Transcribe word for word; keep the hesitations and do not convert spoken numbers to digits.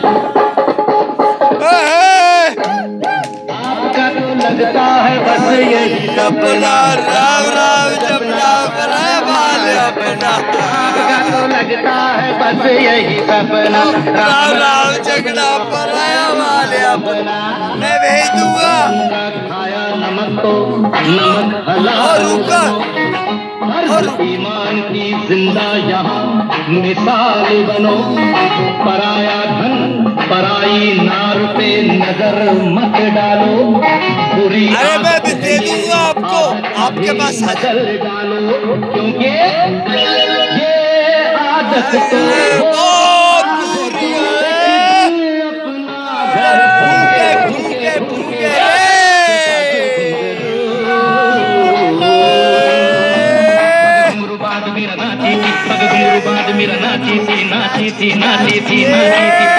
आपका तो लगता है बस यही सपना, राम राम जपना पराया वाले अपना। आपका तो लगता है बस यही सपना, राम राम जगना पराया वाले अपना। मैं भेज दूंगा खाया नमक को नमक हला और ईमान की जिंदा यहाँ मिसाल बनो। पराया धन पराई नार पे नजर मत डालो, बुरी अरे मैं भी दे दूंगा आपको, आपके पास नजर डालो, क्योंकि ये आदत तो बहुत बुरी है। अपना घर भूखे भूखे भूखे मेरा नाची थी, नाची थी, नाची थी, नाची थी।